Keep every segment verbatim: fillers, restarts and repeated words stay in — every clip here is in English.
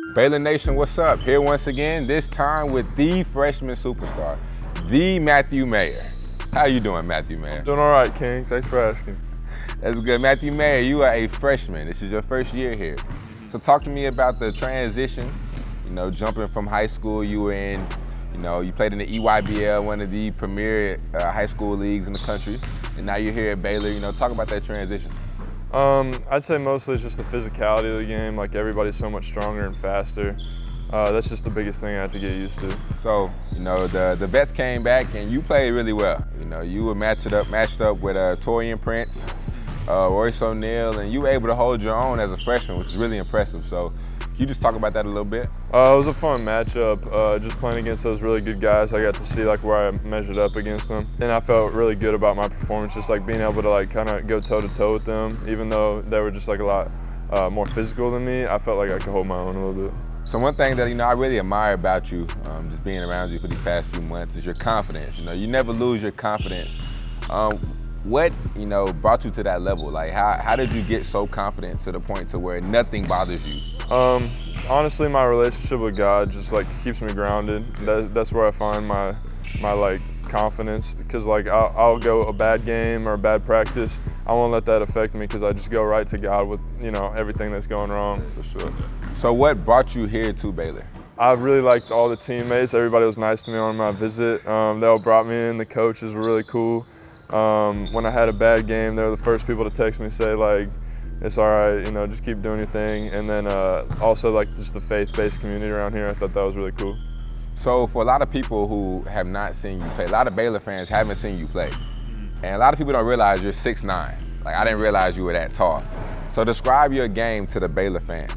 Baylor Nation, what's up? Here once again, this time with the freshman superstar, the Matthew Mayer. How you doing, Matthew Mayer? Doing all right, King. Thanks for asking. That's good. Matthew Mayer, you are a freshman. This is your first year here. So talk to me about the transition, you know, jumping from high school. You were in, you know, you played in the E Y B L, one of the premier uh, high school leagues in the country, and now you're here at Baylor. You know, talk about that transition. Um, I'd say mostly it's just the physicality of the game. Like, everybody's so much stronger and faster. Uh, that's just the biggest thing I have to get used to. So, you know, the the vets came back and you played really well. You know, you were matched up matched up with uh, Taurean Prince, uh, Royce O'Neal, and you were able to hold your own as a freshman, which is really impressive. So, can you just talk about that a little bit? Uh, it was a fun matchup. Uh, just playing against those really good guys, I got to see like where I measured up against them, and I felt really good about my performance. Just like being able to like kind of go toe to toe with them, even though they were just like a lot uh, more physical than me. I felt like I could hold my own a little bit. So one thing that, you know, I really admire about you, um, just being around you for these past few months, is your confidence. You know, you never lose your confidence. Um, what, you know, brought you to that level? Like, how, how did you get so confident to the point to where nothing bothers you? Um, honestly, my relationship with God just like keeps me grounded. That, that's where I find my, my like confidence. Because like I'll, I'll go a bad game or a bad practice, I won't let that affect me because I just go right to God with, you know, everything that's going wrong. For sure. So what brought you here to Baylor? I really liked all the teammates. Everybody was nice to me on my visit. Um, they all brought me in. The coaches were really cool. Um, when I had a bad game, they were the first people to text me, say like, it's all right, you know, just keep doing your thing. And then uh, also like just the faith-based community around here, I thought that was really cool. So for a lot of people who have not seen you play, a lot of Baylor fans haven't seen you play. And a lot of people don't realize you're six nine. Like, I didn't realize you were that tall. So describe your game to the Baylor fans.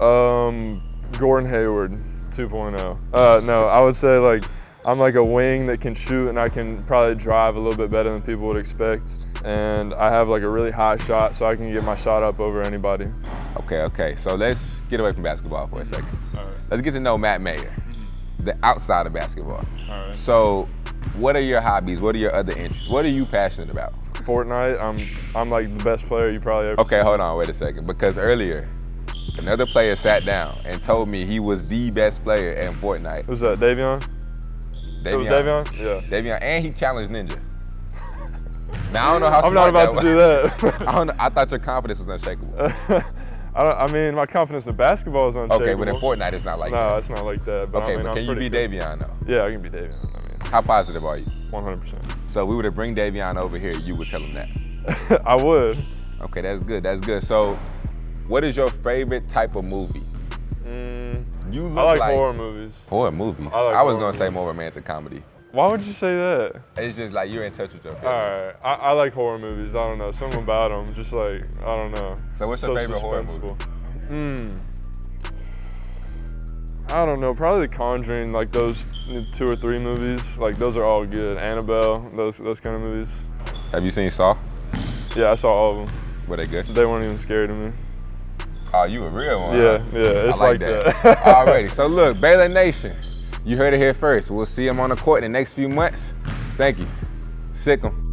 Um, Gordon Hayward two point oh. Uh, no, I would say like, I'm like a wing that can shoot, and I can probably drive a little bit better than people would expect. And I have like a really high shot, so I can get my shot up over anybody. Okay, okay. So let's get away from basketball for a second. All right. Let's get to know Matt Mayer, the outside of basketball. All right. So what are your hobbies? What are your other interests? What are you passionate about? Fortnite, I'm, I'm like the best player you probably ever Okay, seen. hold on, wait a second. Because earlier, another player sat down and told me he was the best player in Fortnite. Who's that, Davion? Davion. It was Davion? Yeah. Davion, and he challenged Ninja. Now, I don't know how I'm not about to do that. I, don't know, I thought your confidence was unshakable. I, don't, I mean, my confidence in basketball is unshakable. Okay, but in Fortnite, it's not like no, that. No, it's not like that. But okay, I mean, but I'm can you be good. Davion, though? Yeah, I can be Davion. I mean, how positive are you? one hundred percent. So we were to bring Davion over here, you would tell him that? I would. Okay, that's good, that's good. So what is your favorite type of movie? Mm, you look I like, like horror movies. Horror movies? I, like I was horror going to say movies. more romantic comedy. Why would you say that? It's just like you're in touch with your All feelings. right, I, I like horror movies. I don't know, something about them, just like, I don't know. So what's your so favorite horror suspenseful. movie? Hmm. I don't know, probably The Conjuring, like those two or three movies, like those are all good. Annabelle, those those kind of movies. Have you seen Saw? Yeah, I saw all of them. Were they good? They weren't even scary to me. Oh, you a real one. Yeah, huh? yeah, it's I like, like that. that. Alrighty, so look, Baylor Nation, you heard it here first. We'll see him on the court in the next few months. Thank you. Sick 'em.